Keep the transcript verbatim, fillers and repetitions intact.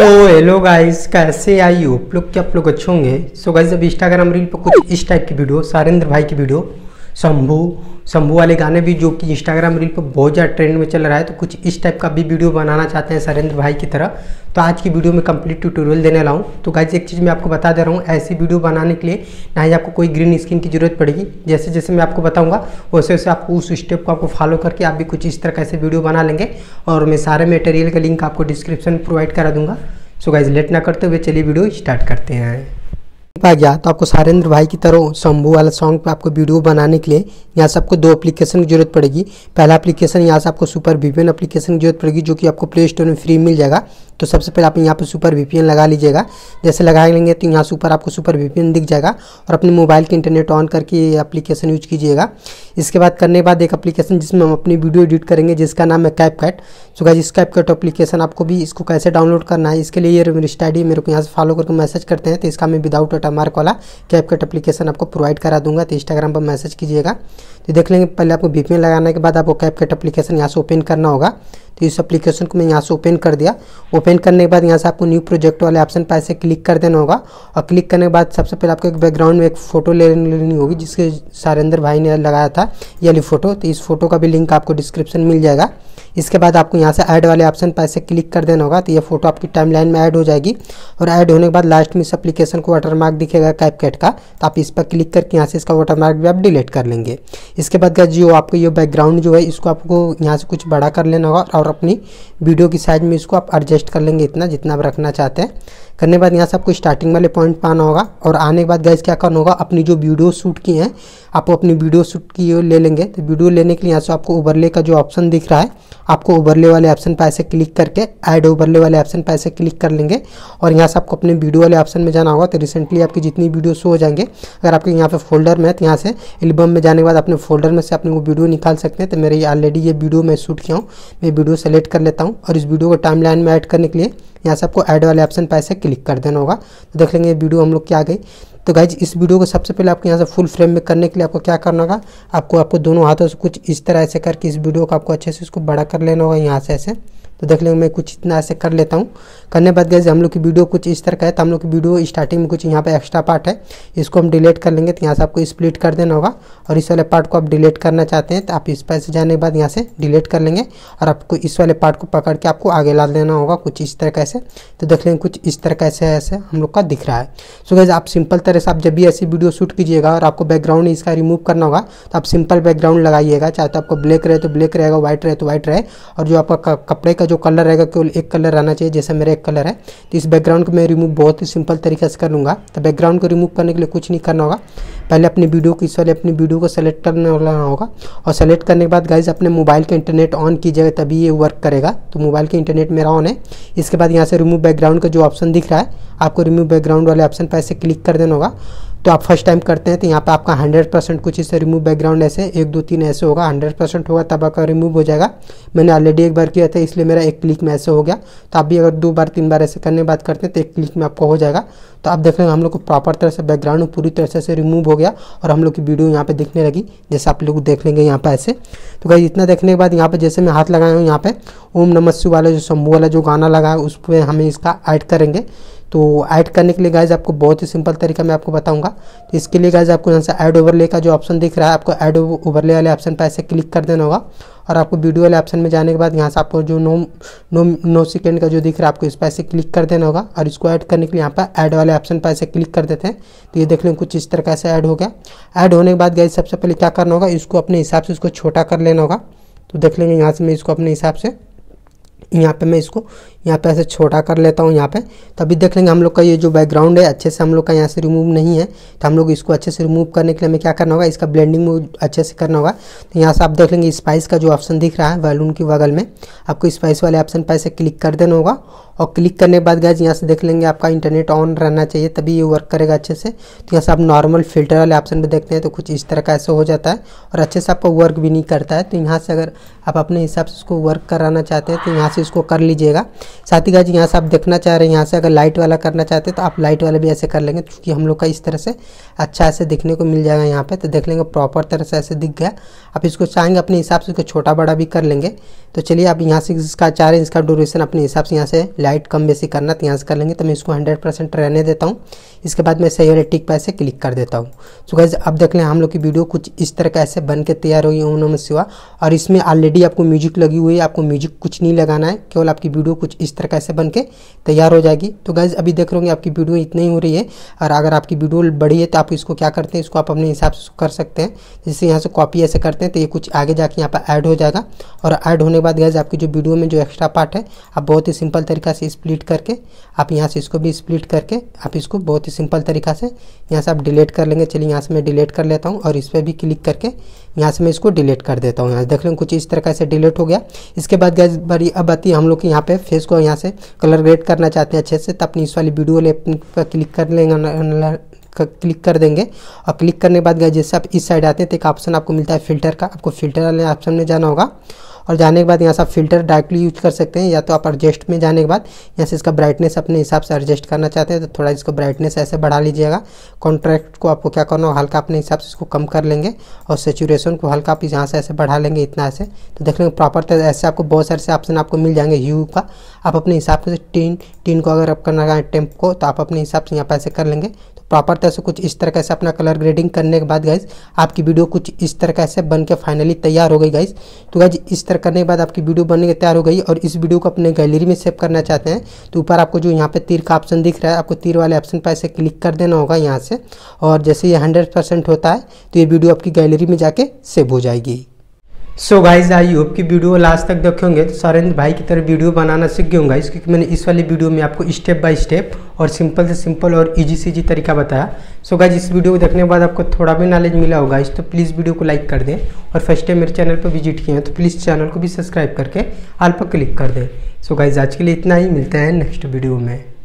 So hello guys, कैसे आई हो आप लोग? क्या आप लोग अच्छे होंगे? सो गाइस, अब इंस्टाग्राम रील पर कुछ इस टाइप की वीडियो, सारेंद्र भाई की वीडियो, शंभू शंभू वाले गाने भी जो कि इंस्टाग्राम रील पर बहुत ज़्यादा ट्रेंड में चल रहा है, तो कुछ इस टाइप का भी वीडियो बनाना चाहते हैं सारेंद्र भाई की तरह। तो आज की वीडियो में कंप्लीट ट्यूटोरियल देने वाला हूँ। तो गाइस, एक चीज़ मैं आपको बता दे रहा हूँ, ऐसी वीडियो बनाने के लिए ना ही आपको कोई ग्रीन स्क्रीन की जरूरत पड़ेगी। जैसे जैसे मैं आपको बताऊँगा वैसे वैसे आपको उस स्टेप को आपको फॉलो करके आप भी कुछ इस तरह का ऐसे वीडियो बना लेंगे। और मैं सारे मटेरियल का लिंक आपको डिस्क्रिप्शन में प्रोवाइड करा दूंगा। सो गाइस, लेट ना करते हुए चलिए वीडियो स्टार्ट करते हैं। आ गया तो आपको सारेंद्र भाई की तरह शंभू वाला सॉन्ग पे आपको वीडियो बनाने के लिए यहाँ से आपको दो एप्लीकेशन की जरूरत पड़ेगी। पहला एप्लीकेशन यहाँ से आपको सुपर वीपीएन एप्लीकेशन की जरूरत पड़ेगी, जो कि आपको प्ले स्टोर में फ्री मिल जाएगा। तो सबसे पहले आप यहाँ पे सुपर वीपीएन लगा लीजिएगा। जैसे लगा लेंगे तो यहाँ से ऊपर आपको सुपर वीपीएन दिख जाएगा और अपने मोबाइल के इंटरनेट ऑन करके ये एप्लीकेशन यूज कीजिएगा। इसके बाद करने के बाद एक एप्लीकेशन जिसमें हम अपनी वीडियो एडिट करेंगे, जिसका नाम है कैपकट। सो गाइस, इस कैपकट एप्लीकेशन आपको भी इसको कैसे डाउनलोड करना है, इसके लिए ये मेरी स्टडी मेरे को यहाँ से फॉलो करके मैसेज करते हैं। तो इसका मैं विदाउट वाटरमार्क वाला कैपकट एप्लीकेशन आपको प्रोवाइड करा दूंगा। तो इंस्टाग्राम पर मैसेज कीजिएगा। तो देख लेंगे, पहले आपको वीपीएन लगाने के बाद आपको कैपकट एप्लीकेशन यहाँ से ओपन करना होगा। तो इस एप्लीकेशन को मैं यहाँ से ओपन कर दिया। ओपन करने के बाद यहाँ से आपको न्यू प्रोजेक्ट वाले ऑप्शन पर ऐसे क्लिक कर देना होगा। और क्लिक करने के बाद सबसे पहले आपको एक बैकग्राउंड में एक फोटो ले लेनी होगी, जिसके सारेंद्र भाई ने लगाया था ये वाली फोटो। तो इस फोटो का भी लिंक आपको डिस्क्रिप्शन मिल जाएगा। इसके बाद आपको यहाँ से ऐड वाले ऑप्शन पर ऐसे क्लिक कर देना होगा। तो ये फोटो आपकी टाइमलाइन में ऐड हो जाएगी। और ऐड होने के बाद लास्ट में इस एप्लीकेशन को वाटरमार्क दिखेगा कैपकट का। तो आप इस पर क्लिक करके यहाँ से इसका वाटरमार्क भी आप डिलीट कर लेंगे। इसके बाद का जो आपको ये बैकग्राउंड जो है, इसको आपको यहाँ से कुछ बड़ा कर लेना होगा और अपनी वीडियो की साइज में इसको आप एडजस्ट कर लेंगे इतना जितना आप रखना चाहते हैं। करने के बाद यहाँ से आपको स्टार्टिंग वाले पॉइंट पर आना होगा। और आने के बाद गाइस क्या करना होगा, अपनी जो वीडियो शूट की हैं आप अपनी वीडियो शूट की ले लेंगे। तो वीडियो लेने के लिए यहाँ से आपको ओवरले का जो ऑप्शन दिख रहा है, आपको ओवरले वाले ऑप्शन पर ऐसे क्लिक करके ऐड ओवरले वाले ऑप्शन पर ऐसे क्लिक कर लेंगे। और यहाँ से आपको अपने वीडियो वाले ऑप्शन में जाना होगा। तो रिसेंटली आपकी जितनी वीडियो शो हो जाएंगे, अगर आपके यहाँ पे फोल्डर में है तो यहाँ से एल्बम में जाने के बाद अपने फोल्डर में से अपने वो वीडियो निकाल सकते हैं। तो मेरे ऑलरेडी ये वीडियो मैं शूट किया हूँ, मैं वीडियो सेलेक्ट कर लेता हूँ। और इस वीडियो को टाइमलाइन में ऐड करने के लिए यहाँ से आपको ऐड वाले ऑप्शन पर ऐसे क्लिक कर देना होगा। तो देख लेंगे वीडियो हम लोग क्या आ गई। तो गाइज, इस वीडियो को सबसे पहले आपको यहाँ से फुल फ्रेम में करने के लिए आपको क्या करना होगा, आपको आपको दोनों हाथों से कुछ इस तरह ऐसे करके इस वीडियो को आपको अच्छे से इसको बड़ा कर लेना होगा यहाँ से ऐसे। तो देख लेंगे मैं कुछ इतना ऐसे कर लेता हूँ। करने के बाद गाइस, हम लोग की वीडियो कुछ इस तरह का है। तो हम लोग की वीडियो स्टार्टिंग में कुछ यहाँ पे एक्स्ट्रा पार्ट है, इसको हम डिलीट कर लेंगे। तो यहाँ से आपको स्प्लिट कर देना होगा। और इस वाले पार्ट को आप डिलीट करना चाहते हैं तो आप इस पैसे जाने के बाद यहाँ से डिलीट कर लेंगे। और आपको इस वाले पार्ट को पकड़ के आपको आगे ला देना होगा कुछ इस तरह कैसे। तो देख लेंगे कुछ इस तरह कैसे ऐसे हम लोग का दिख रहा है। सो गाइस, आप सिंपल तरह से आप जब भी ऐसी वीडियो शूट कीजिएगा और आपको बैकग्राउंड इसका रिमूव करना होगा, तो आप सिंपल बैकग्राउंड लगाइएगा। चाहे तो आपको ब्लैक रहे तो ब्लैक रहेगा, व्हाइट रहे तो व्हाइट रहे। और जो आपका कपड़े का जो कलर रहेगा केवल एक कलर रहना चाहिए, जैसे मेरा एक कलर है। तो इस बैकग्राउंड को मैं रिमूव बहुत ही सिंपल तरीके से कर लूँगा। तो बैकग्राउंड को रिमूव करने के लिए कुछ नहीं करना होगा, पहले अपनी वीडियो को इस वाले अपनी वीडियो को सेलेक्ट करने वाला होगा। और सेलेक्ट करने के बाद गाइस, अपने मोबाइल के इंटरनेट ऑन कीजिएगा, तभी ये वर्क करेगा। तो मोबाइल के इंटरनेट मेरा ऑन है। इसके बाद यहाँ से रिमूव बैकग्राउंड का जो ऑप्शन दिख रहा है, आपको रिमूव बैकग्राउंड वाले ऑप्शन पर ऐसे क्लिक कर देना होगा। तो आप फर्स्ट टाइम करते हैं तो यहाँ पे आपका हंड्रेड परसेंट कुछ इससे रिमूव बैकग्राउंड ऐसे एक दो तीन ऐसे होगा, हंड्रेड परसेंट होगा तब आपका रिमूव हो जाएगा। मैंने ऑलरेडी एक बार किया था, इसलिए मेरा एक क्लिक में ऐसे हो गया। तो आप भी अगर दो बार तीन बार ऐसे करने के बाद करते हैं तो एक क्लिक में आपको हो जाएगा। तो आप देख लेंगे हम लोग को प्रॉपर तरह से बैकग्राउंड पूरी तरह से रिमूव हो गया और हम लोग की वीडियो यहाँ पे दिखने लगी, जैसे आप लोग देख लेंगे यहाँ पे ऐसे। तो गाइस, इतना देखने के बाद यहाँ पे जैसे मैं हाथ लगाया हूँ, यहाँ पे ओम नमः शिवाय वाला जो शंभू वाला जो गाना लगा है उस पर हमें इसका ऐड करेंगे। तो ऐड करने के लिए गाइज आपको बहुत ही सिंपल तरीका मैं आपको बताऊंगा। तो इसके लिए गाइज आपको यहाँ से ऐड ओवरले का जो ऑप्शन दिख रहा है, आपको ऐड ओवरले वाले ऑप्शन पर ऐसे क्लिक कर देना होगा। और आपको वीडियो वाले ऑप्शन में जाने के बाद यहाँ से आपको जो नो नो नो सेकेंड का जो दिख रहा है, आपको इस पर ऐसे क्लिक कर देना होगा। और इसको ऐड करने के लिए यहाँ पर ऐड वाले ऑप्शन पर ऐसे क्लिक कर देते हैं। तो ये देख लें कुछ इस तरह का ऐसे ऐड हो गया। ऐड होने के बाद गाइज सबसे पहले क्या करना होगा, इसको अपने हिसाब से इसको छोटा कर लेना होगा। तो देख लेंगे यहाँ से मैं इसको अपने हिसाब से यहाँ पे मैं इसको यहाँ पे ऐसे छोटा कर लेता हूँ यहाँ पे। तभी देख लेंगे हम लोग का ये जो बैकग्राउंड है अच्छे से हम लोग का यहाँ से रिमूव नहीं है। तो हम लोग इसको अच्छे से रिमूव करने के लिए हमें क्या करना होगा, इसका ब्लेंडिंग में अच्छे से करना होगा। तो यहाँ से आप देख लेंगे स्पाइस का जो ऑप्शन दिख रहा है बैलून की बगल में, आपको स्पाइस वाले ऑप्शन पर ऐसे क्लिक कर देना होगा। और क्लिक करने के बाद गाइस यहाँ से देख लेंगे आपका इंटरनेट ऑन रहना चाहिए, तभी ये वर्क करेगा अच्छे से। तो यहाँ से आप नॉर्मल फिल्टर वाले ऑप्शन पे देखते हैं तो कुछ इस तरह का ऐसे हो जाता है और अच्छे से आपका वर्क भी नहीं करता है। तो यहाँ से अगर आप अपने हिसाब से इसको वर्क कराना चाहते हैं तो यहाँ से इसको कर लीजिएगा। साथ ही गाइज यहाँ से आप देखना चाह रहे हैं, यहाँ से अगर लाइट वाला करना चाहते हैं तो आप लाइट वाला भी ऐसे कर लेंगे, क्योंकि हम लोग का इस तरह से अच्छा ऐसे दिखने को मिल जाएगा यहाँ पे। तो देख लेंगे प्रॉपर तरह से ऐसे दिख गया। आप इसको चाहेंगे अपने हिसाब से इसको छोटा बड़ा भी कर लेंगे। तो चलिए आप यहाँ से इसका चाह रहे हैं इसका ड्यूरेशन अपने हिसाब से यहाँ से लाइट कम बेसी करना तो यहाँ से कर लेंगे। तो मैं इसको हंड्रेड परसेंट रहने देता हूँ। इसके बाद मैं सही वाले टिक पे ऐसे क्लिक कर देता हूँ। सो गाइज अब देख लें हम लोग की वीडियो कुछ इस तरह का ऐसे बन के तैयार हुई है ओम नमः शिवाय। और इसमें ऑलरेडी आपको म्यूजिक लगी हुई है, आपको म्यूजिक कुछ नहीं लगाना है, केवल आपकी वीडियो कुछ इस तरह का ऐसे बन के तैयार हो जाएगी। तो गाइज अभी देख रहे होंगे आपकी वीडियो इतनी ही हो रही है। और अगर आपकी वीडियो बड़ी है तो आप इसको क्या करते हैं, इसको आप अपने हिसाब से कर सकते हैं। जैसे यहाँ से कॉपी ऐसे करते हैं तो ये कुछ आगे जाके यहाँ पर ऐड हो जाएगा। और ऐड होने के बाद गाइज आपकी जो वीडियो में जो एक्स्ट्रा पार्ट है आप बहुत ही सिंपल तरीका से स्प्लिट करके आप यहाँ से इसको भी स्प्लिट करके आप इसको बहुत ही सिंपल तरीका से यहाँ से आप डिलीट कर लेंगे। चलिए यहाँ से मैं डिलीट कर लेता हूँ और इस पर भी क्लिक करके यहाँ से मैं इसको डिलीट कर देता हूँ। यहाँ देख लेंगे कुछ इस तरह से डिलीट हो गया। इसके बाद गाइस बड़ी अब आती है हम लोग के यहाँ पे फेस को यहाँ से कलर ग्रेड करना चाहते हैं अच्छे से, तो अपनी इस वाली वीडियो पर क्लिक कर लेंगे, क्लिक कर देंगे। और क्लिक करने के बाद गाइस जैसे आप इस साइड आते हैं तो एक ऑप्शन आपको मिलता है फिल्टर का, आपको फिल्टर वाले ऑप्शन में जाना होगा। और जाने के बाद यहाँ से आप फिल्टर डायरेक्टली यूज कर सकते हैं, या तो आप एडजस्ट में जाने के बाद यहाँ से इसका ब्राइटनेस अपने हिसाब से एडजस्ट करना चाहते हैं तो थोड़ा इसको ब्राइटनेस ऐसे बढ़ा लीजिएगा। कॉन्ट्रास्ट को आपको क्या करना हो हल्का अपने हिसाब से इसको कम कर लेंगे और सेचुरेशन को हल्का आप यहाँ से ऐसे बढ़ा लेंगे इतना ऐसे। तो देख लेंगे प्रॉपर तरह ऐसे आपको बहुत सारे से ऑप्शन आपको मिल जाएंगे ह्यू का। आप अपने हिसाब से टीन टीन को अगर आप करना है टेम्प को तो आप अपने हिसाब से यहाँ पर ऐसे कर लेंगे। तो प्रॉपर तरह से कुछ इस तरह से अपना कलर ग्रेडिंग करने के बाद गाइज आपकी वीडियो कुछ इस तरह से बन के फाइनली तैयार हो गई गाइज। तो गाइज इस तरह करने के बाद आपकी वीडियो बनने के तैयार हो गई। और इस वीडियो को अपने गैलरी में सेव करना चाहते हैं तो ऊपर आपको जो यहाँ पे तीर का ऑप्शन दिख रहा है, आपको तीर वाले ऑप्शन पर ऐसे क्लिक कर देना होगा यहाँ से। और जैसे ये हंड्रेड परसेंट होता है तो ये वीडियो आपकी गैलरी में जाके सेव हो जाएगी। सो गाइज आई होप की वीडियो लास्ट तक देखे होंगे तो सरेंद्र भाई की तरह वीडियो बनाना सीख गए होंगे, क्योंकि मैंने इस वाली वीडियो में आपको स्टेप बाय स्टेप और सिंपल से सिंपल और इजी से इजी तरीका बताया। सो गाइज इस वीडियो को देखने के बाद आपको थोड़ा भी नॉलेज मिला होगा इस तो प्लीज़ वीडियो को लाइक कर दें। और फर्स्ट टाइम मेरे चैनल पर विजिट किए हैं तो प्लीज़ चैनल को भी सब्सक्राइब करके ऑल पर क्लिक कर दें। सो गाइज आज के लिए इतना ही, मिलते हैं नेक्स्ट वीडियो में।